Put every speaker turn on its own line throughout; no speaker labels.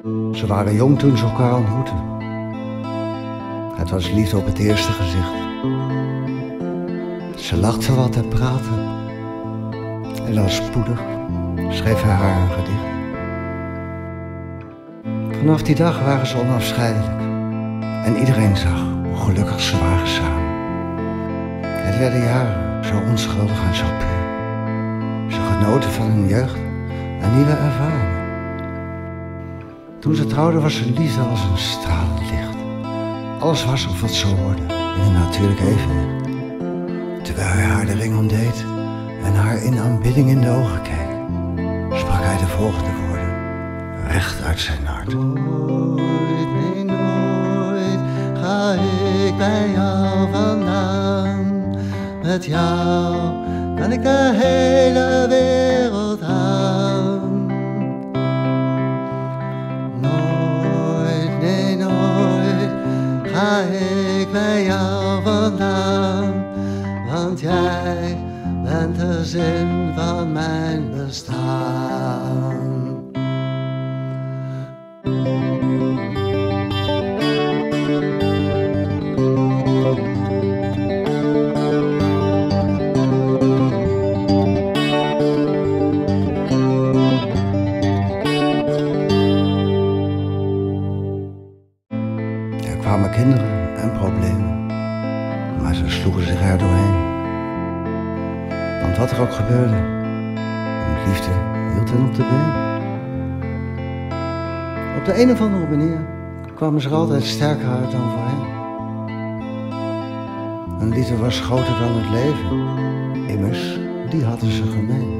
Ze waren jong toen ze elkaar ontmoetten. Het was liefde op het eerste gezicht. Ze lachte wat en praatte. En al spoedig schreef hij haar een gedicht. Vanaf die dag waren ze onafscheidelijk. En iedereen zag hoe gelukkig ze waren samen. Het werden jaren, zo onschuldig en zo puur. Ze genoten van hun jeugd en nieuwe ervaringen. Toen ze trouwden was hun liefde als een stralend licht. Alles was of wat zo hoorde in een natuurlijk evenwicht. Terwijl hij haar de ring omdeed en haar in aanbidding in de ogen keek, sprak hij de volgende woorden, recht uit zijn hart.
Nooit, nee nooit, ga ik bij jou vandaan. Met jou kan ik de hele wereld aan. Nooit, nee nooit, ga ik bij jou vandaan. Want jij bent de zin van mijn bestaan.
Er kwamen kinderen en problemen, maar ze sloegen zich er doorheen. Want wat er ook gebeurde, hun liefde hield hen op de been. Op de een of andere manier kwamen ze er altijd sterker uit dan voorheen. Hun liefde was groter dan het leven, immers, die hadden ze gemeen.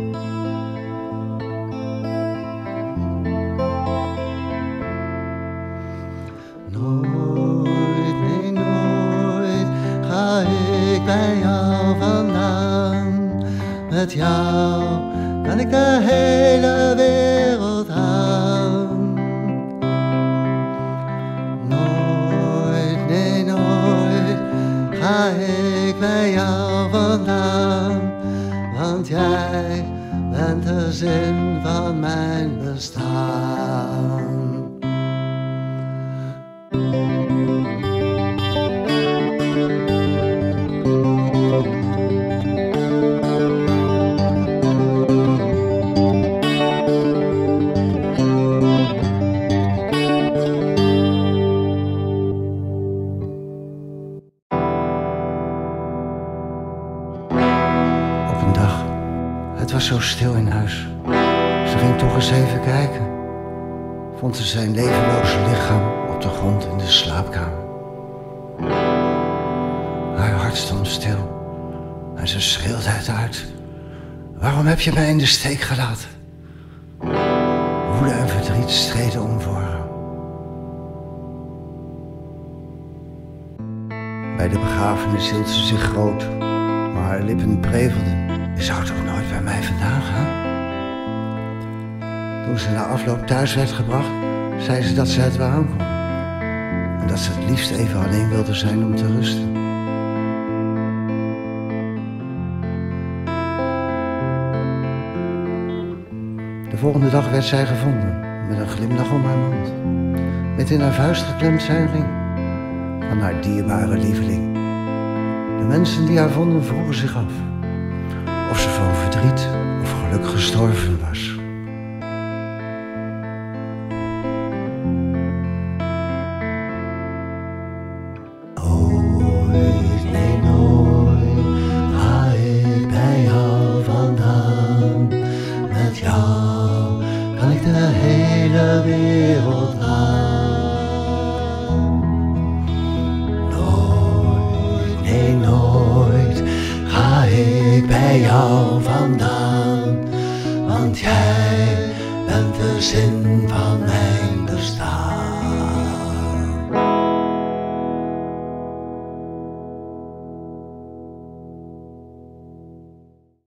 Nooit, nee nooit, ga ik bij jou vandaan. Met jou kan ik de hele wereld aan. Nooit, nee nooit, ga ik bij jou vandaan. Want jij bent de zin van mijn bestaan.
Op een dag, het was zo stil in huis. Ze ging toch eens even kijken. Vond ze zijn levenloze lichaam op de grond in de slaapkamer. Haar hart stond stil en ze schreeuwde het uit. Waarom heb je mij in de steek gelaten? Woede en verdriet streden om voor haar. Bij de begrafenis hield ze zich groot, maar haar lippen prevelden. Je zou toch nooit bij mij vandaan gaan? Toen ze na afloop thuis werd gebracht, zei ze dat ze het wel aankon. En dat ze het liefst even alleen wilde zijn om te rusten. De volgende dag werd zij gevonden, met een glimlach om haar mond. Met in haar vuist geklemd zijn ring, van haar dierbare lieveling. De mensen die haar vonden vroegen zich af of ze van verdriet of geluk gestorven was.
Nooit, nee nooit, ga ik bij jou vandaan. Met jou kan ik de hele wereld aan. Nooit, nee nooit, ga ik bij jou vandaan. Want jij bent de zin van mij.